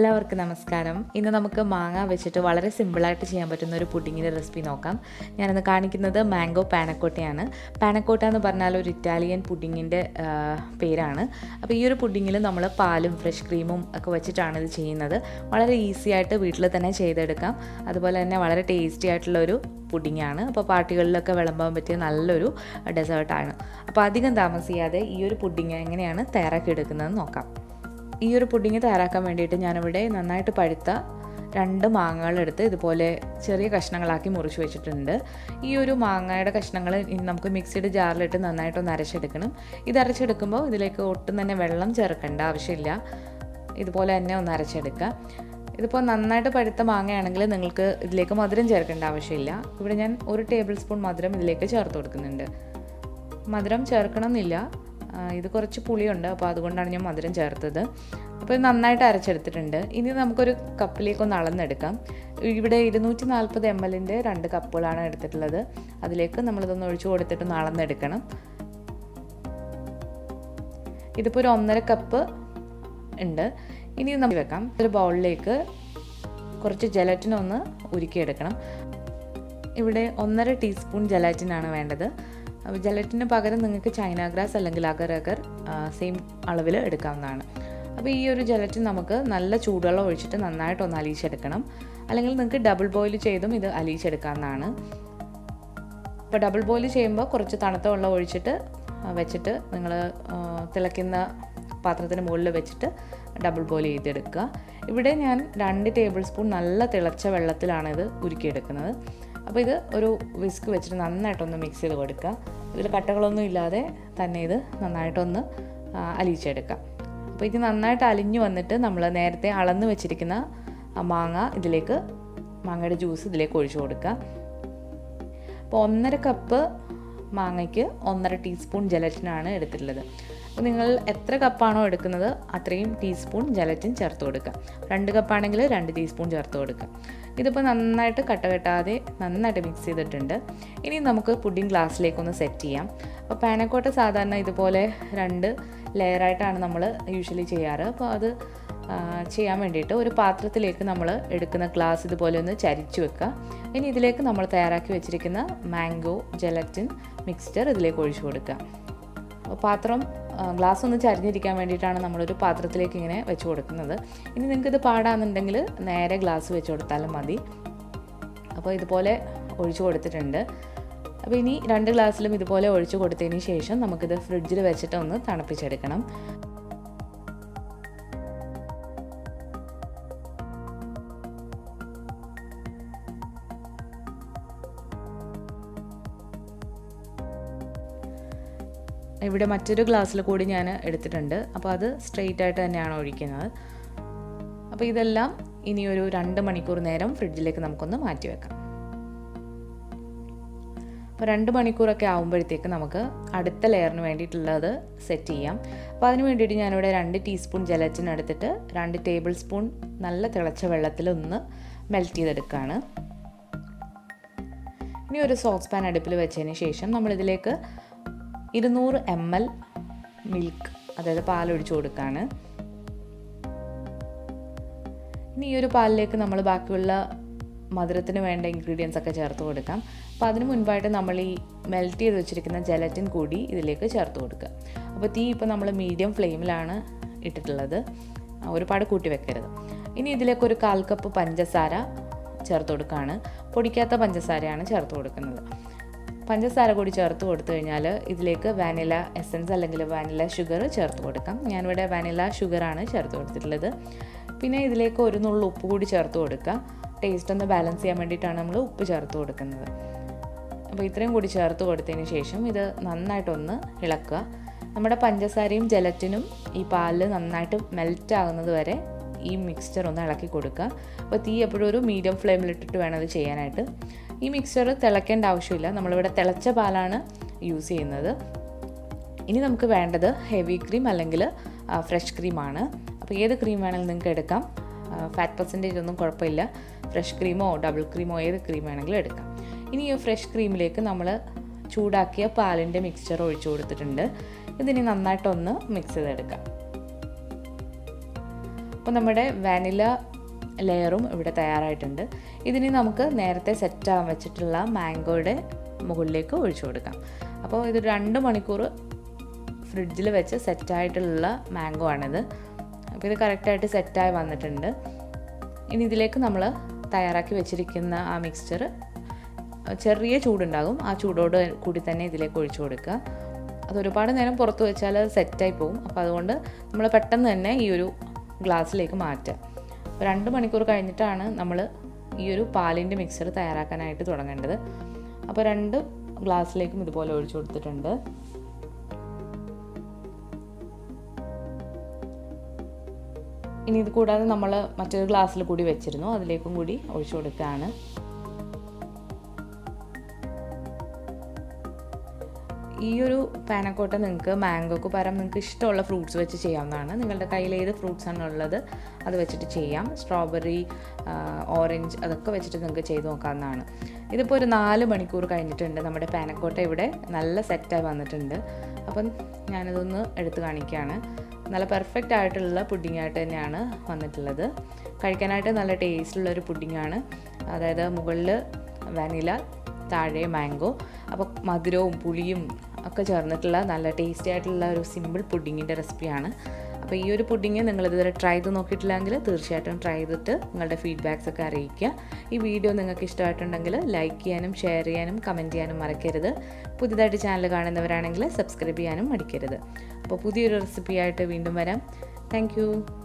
എല്ലാവർക്കും നമസ്കാരം. ഇന്ന് നമുക്ക് മാങ്ങ വെച്ചിട്ട് വളരെ സിമ്പിളായിട്ട് ചെയ്യാൻ പറ്റുന്ന ഒരു പുഡിങ്ങിൻ്റെ റെസിപ്പി നോക്കാം. ഞാനിന്ന് കാണിക്കുന്നത് മാംഗോ പാനക്കോട്ടയാണ്. പാനക്കോട്ട എന്ന് പറഞ്ഞാൽ ഒരു ഇറ്റാലിയൻ പുഡിങ്ങിൻ്റെ പേരാണ്. അപ്പോൾ ഈ ഒരു പുഡിങ്ങിൽ നമ്മൾ പാലും ഫ്രഷ് ക്രീമും ഒക്കെ വെച്ചിട്ടാണ് ഇത് ചെയ്യുന്നത്. വളരെ ഈസി ആയിട്ട് വീട്ടിൽ തന്നെ ചെയ്തെടുക്കാം. അതുപോലെ തന്നെ വളരെ ടേസ്റ്റി ആയിട്ടുള്ളൊരു പുഡിങ്ങാണ്. അപ്പോൾ പാർട്ടികളിലൊക്കെ വിളമ്പാൻ പറ്റിയ നല്ലൊരു ഡെസേർട്ടാണ്. അപ്പോൾ അധികം താമസിയാതെ ഈ ഒരു പുഡിങ് എങ്ങനെയാണ് തയ്യാറാക്കി എടുക്കുന്നതെന്ന് നോക്കാം. ഈ ഒരു പുഡിങ് തയ്യാറാക്കാൻ വേണ്ടിയിട്ട് ഞാനിവിടെ നന്നായിട്ട് പഴുത്ത 2 മാങ്ങകളെടുത്ത് ഇതുപോലെ ചെറിയ കഷ്ണങ്ങളാക്കി മുറിച്ച് വെച്ചിട്ടുണ്ട്. ഈ ഒരു മാങ്ങയുടെ കഷ്ണങ്ങൾ നമുക്ക് മിക്സിയുടെ ജാറിലിട്ട് നന്നായിട്ടൊന്ന് അരച്ചെടുക്കണം. ഇത് അരച്ചെടുക്കുമ്പോൾ ഇതിലേക്ക് ഒട്ടും തന്നെ വെള്ളം ചേർക്കേണ്ട ആവശ്യമില്ല. ഇതുപോലെ തന്നെ ഒന്ന് അരച്ചെടുക്കുക. ഇതിപ്പോൾ നന്നായിട്ട് പഴുത്ത മാങ്ങയാണെങ്കിൽ നിങ്ങൾക്ക് ഇതിലേക്ക് മധുരം ചേർക്കേണ്ട ആവശ്യമില്ല. ഇവിടെ ഞാൻ 1 ടേബിൾ സ്പൂൺ മധുരം ഇതിലേക്ക് ചേർത്ത് കൊടുക്കുന്നുണ്ട്. മധുരം ചേർക്കണമെന്നില്ല, ഇത് കുറച്ച് പുളിയുണ്ട്, അപ്പോൾ അതുകൊണ്ടാണ് ഞാൻ മധുരം ചേർത്തത്. അപ്പോൾ ഇത് നന്നായിട്ട് അരച്ചെടുത്തിട്ടുണ്ട്. ഇനി നമുക്കൊരു കപ്പിലേക്കൊന്ന് അളന്നെടുക്കാം. ഇവിടെ 240 ml 2 കപ്പുകളാണ് എടുത്തിട്ടുള്ളത്. അതിലേക്ക് നമ്മളിതൊന്ന് ഒഴിച്ചു കൊടുത്തിട്ടൊന്ന് അളന്നെടുക്കണം. ഇതിപ്പോൾ ഒരു 1.5 കപ്പ് ഉണ്ട്. ഇനി നമുക്ക് വെക്കാം. ഒരു ബൗളിലേക്ക് കുറച്ച് ജലാറ്റിൻ ഒന്ന് ഉരുക്കിയെടുക്കണം. ഇവിടെ 1.5 ടീസ്പൂൺ ജലാറ്റിനാണ് വേണ്ടത്. അപ്പോൾ ജലറ്റിന് പകരം നിങ്ങൾക്ക് ചൈന ഗ്രാസ് അല്ലെങ്കിൽ അഗർ സെയിം അളവിൽ എടുക്കാവുന്നതാണ്. അപ്പോൾ ഈ ഒരു ജലറ്റിൻ നമുക്ക് നല്ല ചൂടുവെള്ളം ഒഴിച്ചിട്ട് നന്നായിട്ടൊന്ന് അലിയിച്ചെടുക്കണം. അല്ലെങ്കിൽ നിങ്ങൾക്ക് ഡബിൾ ബോയിൽ ചെയ്തും ഇത് അലിയിച്ചെടുക്കാവുന്നതാണ്. അപ്പോൾ ഡബിൾ ബോയിൽ ചെയ്യുമ്പോൾ കുറച്ച് തണുത്ത വെള്ളം ഒഴിച്ചിട്ട് വെച്ചിട്ട് നിങ്ങൾ തിളയ്ക്കുന്ന പാത്രത്തിന് മുകളിൽ വെച്ചിട്ട് ഡബിൾ ബോയിൽ ചെയ്തെടുക്കുക. ഇവിടെ ഞാൻ 2 ടേബിൾ സ്പൂൺ നല്ല തിളച്ച വെള്ളത്തിലാണ് ഇത് ഉരുക്കിയെടുക്കുന്നത്. അപ്പോൾ ഇത് ഒരു വിസ്ക് വെച്ചിട്ട് നന്നായിട്ടൊന്ന് മിക്സ് ചെയ്ത് കൊടുക്കുക. ഇതിൽ കട്ടകളൊന്നും ഇല്ലാതെ തന്നെ ഇത് നന്നായിട്ടൊന്ന് അലിയിച്ചെടുക്കുക. അപ്പോൾ ഇത് നന്നായിട്ട് അലിഞ്ഞു വന്നിട്ട് നമ്മൾ നേരത്തെ അളന്ന് വെച്ചിരിക്കുന്ന മാങ്ങയുടെ ജ്യൂസ് ഇതിലേക്ക് ഒഴിച്ചു കൊടുക്കുക. അപ്പോൾ 1.5 കപ്പ് മാങ്ങയ്ക്ക് 1.5 ടീസ്പൂൺ ജലറ്റിനാണ് എടുത്തിട്ടുള്ളത്. അപ്പോൾ നിങ്ങൾ എത്ര കപ്പാണോ എടുക്കുന്നത് അത്രയും ടീസ്പൂൺ ജലറ്റിൻ ചേർത്ത് കൊടുക്കുക. 2 കപ്പാണെങ്കിൽ 2 ടീസ്പൂൺ ചേർത്ത് കൊടുക്കുക. ഇതിപ്പോൾ നന്നായിട്ട് കെട്ടാതെ നന്നായിട്ട് മിക്സ് ചെയ്തിട്ടുണ്ട്. ഇനി നമുക്ക് പുഡിംഗ് ഗ്ലാസ്സിലേക്കൊന്ന് സെറ്റ് ചെയ്യാം. അപ്പോൾ പാനക്കോട്ട സാധാരണ ഇതുപോലെ 2 ലെയറായിട്ടാണ് നമ്മൾ യൂഷ്വലി ചെയ്യാറ്. അപ്പോൾ അത് ചെയ്യാൻ വേണ്ടിയിട്ട് ഒരു പാത്രത്തിലേക്ക് നമ്മൾ എടുക്കുന്ന ഗ്ലാസ് ഇതുപോലെ ഒന്ന് ചരിച്ചു വെക്കുക. ഇനി ഇതിലേക്ക് നമ്മൾ തയ്യാറാക്കി വെച്ചിരിക്കുന്ന മാംഗോ ജലറ്റിൻ മിക്സ്ചർ ഇതിലേക്ക് ഒഴിച്ചു കൊടുക്കുക. പാത്രം ഗ്ലാസ് ഒന്ന് ചരിഞ്ഞിരിക്കാൻ വേണ്ടിയിട്ടാണ് നമ്മളൊരു പാത്രത്തിലേക്ക് ഇങ്ങനെ വെച്ച് കൊടുക്കുന്നത്. ഇനി നിങ്ങൾക്കിത് പാടാന്നുണ്ടെങ്കിൽ നേരെ ഗ്ലാസ് വെച്ച് കൊടുത്താലും മതി. അപ്പോൾ ഇതുപോലെ ഒഴിച്ചു കൊടുത്തിട്ടുണ്ട്. അപ്പോൾ ഇനി 2 ഗ്ലാസ്സിലും ഇതുപോലെ ഒഴിച്ചു കൊടുത്തതിന് ശേഷം നമുക്കിത് ഫ്രിഡ്ജിൽ വെച്ചിട്ട് ഒന്ന് തണുപ്പിച്ചെടുക്കണം. ഇവിടെ മറ്റൊരു ഗ്ലാസ്സിൽ കൂടി ഞാൻ എടുത്തിട്ടുണ്ട്. അപ്പോൾ അത് സ്ട്രെയിറ്റ് ആയിട്ട് തന്നെയാണ് ഒഴിക്കുന്നത്. അപ്പോൾ ഇതെല്ലാം ഇനിയൊരു 2 മണിക്കൂർ നേരം ഫ്രിഡ്ജിലേക്ക് നമുക്കൊന്ന് മാറ്റി വെക്കാം. അപ്പോൾ 2 മണിക്കൂറൊക്കെ ആകുമ്പോഴത്തേക്ക് നമുക്ക് അടുത്ത ലെയറിന് വേണ്ടിയിട്ടുള്ളത് സെറ്റ് ചെയ്യാം. അപ്പോൾ അതിന് വേണ്ടിയിട്ട് ഞാനിവിടെ 2 ടീസ്പൂൺ ജലറ്റിൻ എടുത്തിട്ട് 2 ടേബിൾ സ്പൂൺ നല്ല തിളച്ച വെള്ളത്തിൽ ഒന്ന് മെൽറ്റ് ചെയ്തെടുക്കുകയാണ്. ഇനി ഒരു സോസ് പാൻ അടുപ്പിൽ വെച്ചതിന് ശേഷം നമ്മളിതിലേക്ക് 200 ml മിൽക്ക്, അതായത് പാലൊഴിച്ചു കൊടുക്കുകയാണ്. ഇനി ഈ ഒരു പാലിലേക്ക് നമ്മൾ ബാക്കിയുള്ള മധുരത്തിന് വേണ്ട ഇൻഗ്രീഡിയൻസ് ഒക്കെ ചേർത്ത് കൊടുക്കാം. അപ്പോൾ അതിന് മുൻപായിട്ട് നമ്മൾ ഈ മെൽറ്റ് ചെയ്ത് വെച്ചിരിക്കുന്ന ജലറ്റിൻ കൂടി ഇതിലേക്ക് ചേർത്ത് കൊടുക്കുക. അപ്പോൾ തീ ഇപ്പോൾ നമ്മൾ മീഡിയം ഫ്ലെയിമിലാണ് ഇട്ടിട്ടുള്ളത്, ഒരുപാട് കൂട്ടി വെക്കരുത്. ഇനി ഇതിലേക്ക് ഒരു 1/4 കപ്പ് പഞ്ചസാര ചേർത്ത് കൊടുക്കുകയാണ്. പൊടിക്കാത്ത പഞ്ചസാരയാണ് ചേർത്ത് കൊടുക്കുന്നത്. പഞ്ചസാര കൂടി ചേർത്ത് കൊടുത്തു കഴിഞ്ഞാൽ ഇതിലേക്ക് വാനില എസൻസ് അല്ലെങ്കിൽ വാനില ഷുഗർ ചേർത്ത് കൊടുക്കാം. ഞാനിവിടെ വാനില ഷുഗറാണ് ചേർത്ത് കൊടുത്തിട്ടുള്ളത്. പിന്നെ ഇതിലേക്ക് ഒരു നുള്ളു ഉപ്പ് കൂടി ചേർത്ത് കൊടുക്കുക. ടേസ്റ്റ് ഒന്ന് ബാലൻസ് ചെയ്യാൻ വേണ്ടിയിട്ടാണ് നമ്മൾ ഉപ്പ് ചേർത്ത് കൊടുക്കുന്നത്. അപ്പോൾ ഇത്രയും കൂടി ചേർത്ത് കൊടുത്തതിന് ശേഷം ഇത് നന്നായിട്ടൊന്ന് ഇളക്കുക. നമ്മുടെ പഞ്ചസാരയും ജലറ്റിനും ഈ പാലിൽ നന്നായിട്ട് മെൽറ്റ് ആകുന്നത് വരെ ഈ മിക്സ്ചർ ഒന്ന് ഇളക്കി കൊടുക്കുക. അപ്പോൾ തീ എപ്പോഴും ഒരു മീഡിയം ഫ്ലെയിമിലിട്ടിട്ട് വേണം അത് ചെയ്യാനായിട്ട്. ഈ മിക്സ്ചർ തിളയ്ക്കേണ്ട ആവശ്യമില്ല, നമ്മളിവിടെ തിളച്ച പാലാണ് യൂസ് ചെയ്യുന്നത്. ഇനി നമുക്ക് വേണ്ടത് ഹെവി ക്രീം അല്ലെങ്കിൽ ഫ്രഷ് ക്രീമാണ്. അപ്പോൾ ഏത് ക്രീം വേണമെങ്കിലും നിങ്ങൾക്ക് എടുക്കാം. ഫാറ്റ് പെർസെൻറ്റേജ് ഒന്നും കുഴപ്പമില്ല. ഫ്രഷ് ക്രീമോ ഡബിൾ ക്രീമോ ഏത് ക്രീം വേണമെങ്കിലും എടുക്കാം. ഇനി ഈ ഫ്രഷ് ക്രീമിലേക്ക് നമ്മൾ ചൂടാക്കിയ പാലിൻ്റെ മിക്സ്ചർ ഒഴിച്ചു കൊടുത്തിട്ടുണ്ട്. ഇതിനി നന്നായിട്ടൊന്ന് മിക്സ് ചെയ്തെടുക്കാം. അപ്പോൾ നമ്മുടെ വാനില ലെയറും ഇവിടെ തയ്യാറായിട്ടുണ്ട്. ഇതിനി നമുക്ക് നേരത്തെ സെറ്റാകാൻ വെച്ചിട്ടുള്ള മാംഗോയുടെ മുകളിലേക്ക് ഒഴിച്ചു കൊടുക്കാം. അപ്പോൾ ഇത് 2 മണിക്കൂർ ഫ്രിഡ്ജിൽ വെച്ച് സെറ്റായിട്ടുള്ള മാംഗോ ആണിത്. അപ്പോൾ ഇത് കറക്റ്റായിട്ട് സെറ്റായി വന്നിട്ടുണ്ട്. ഇനി ഇതിലേക്ക് നമ്മൾ തയ്യാറാക്കി വെച്ചിരിക്കുന്ന ആ മിക്സ്ചർ ചെറിയ ചൂടുണ്ടാകും, ആ ചൂടോട് കൂടി തന്നെ ഇതിലേക്ക് ഒഴിച്ചു കൊടുക്കുക. അതൊരുപാട് നേരം പുറത്ത് വെച്ചാൽ സെറ്റായി പോകും. അപ്പോൾ അതുകൊണ്ട് നമ്മൾ പെട്ടെന്ന് തന്നെ ഈ ഒരു ഗ്ലാസ്സിലേക്ക് മാറ്റുക. 2 മണിക്കൂർ കഴിഞ്ഞിട്ടാണ് നമ്മൾ ഈ ഒരു പാലിൻ്റെ മിക്സർ തയ്യാറാക്കാനായിട്ട് തുടങ്ങേണ്ടത്. അപ്പോൾ 2 ഗ്ലാസ്സിലേക്കും ഇതുപോലെ ഒഴിച്ചു കൊടുത്തിട്ടുണ്ട്. ഇനി ഇത് കൂടാതെ നമ്മൾ മറ്റൊരു ഗ്ലാസ്സിൽ കൂടി വെച്ചിരുന്നു, അതിലേക്കും കൂടി ഒഴിച്ചു കൊടുക്കുകയാണ്. ഈ ഒരു പാനക്കോട്ട നിങ്ങൾക്ക് മാംഗോക്ക് പകരം നിങ്ങൾക്ക് ഇഷ്ടമുള്ള ഫ്രൂട്ട്സ് വെച്ച് ചെയ്യാവുന്നതാണ്. നിങ്ങളുടെ കയ്യിൽ ഏത് ഫ്രൂട്ട്സ് ആണ് ഉള്ളത് അത് വെച്ചിട്ട് ചെയ്യാം. സ്ട്രോബെറി, ഓറഞ്ച് അതൊക്കെ വെച്ചിട്ട് നിങ്ങൾക്ക് ചെയ്ത് നോക്കാവുന്നതാണ്. ഇതിപ്പോൾ ഒരു 4 മണിക്കൂർ കഴിഞ്ഞിട്ടുണ്ട്. നമ്മുടെ പാനക്കോട്ട ഇവിടെ നല്ല സെറ്റായി വന്നിട്ടുണ്ട്. അപ്പം ഞാനിതൊന്ന് എടുത്ത് കാണിക്കുകയാണ്. നല്ല പെർഫെക്റ്റ് ആയിട്ടുള്ള പുഡിങ്ങായിട്ട് തന്നെയാണ് വന്നിട്ടുള്ളത്. കഴിക്കാനായിട്ട് നല്ല ടേസ്റ്റുള്ളൊരു പുഡിങ്ങാണ്. അതായത് മുകളിൽ വാനില, താഴെ മാംഗോ. അപ്പോൾ മധുരവും പുളിയും ഒക്കെ ചേർന്നിട്ടുള്ള നല്ല ടേസ്റ്റി ആയിട്ടുള്ള ഒരു സിമ്പിൾ പുഡിങ്ങിൻ്റെ റെസിപ്പിയാണ്. അപ്പോൾ ഈ ഒരു പുഡിങ് നിങ്ങളിതുവരെ ട്രൈ ചെയ്ത് നോക്കിയിട്ടില്ലെങ്കിൽ തീർച്ചയായിട്ടും ട്രൈ ചെയ്തിട്ട് നിങ്ങളുടെ ഫീഡ്ബാക്സ് ഒക്കെ അറിയിക്കുക. ഈ വീഡിയോ നിങ്ങൾക്ക് ഇഷ്ടമായിട്ടുണ്ടെങ്കിൽ ലൈക്ക് ചെയ്യാനും ഷെയർ ചെയ്യാനും കമൻറ്റ് ചെയ്യാനും മറക്കരുത്. പുതിയതായിട്ട് ചാനൽ കാണുന്നവരാണെങ്കിൽ സബ്സ്ക്രൈബ് ചെയ്യാനും മടിക്കരുത്. അപ്പോൾ പുതിയൊരു റെസിപ്പിയായിട്ട് വീണ്ടും വരാം. താങ്ക്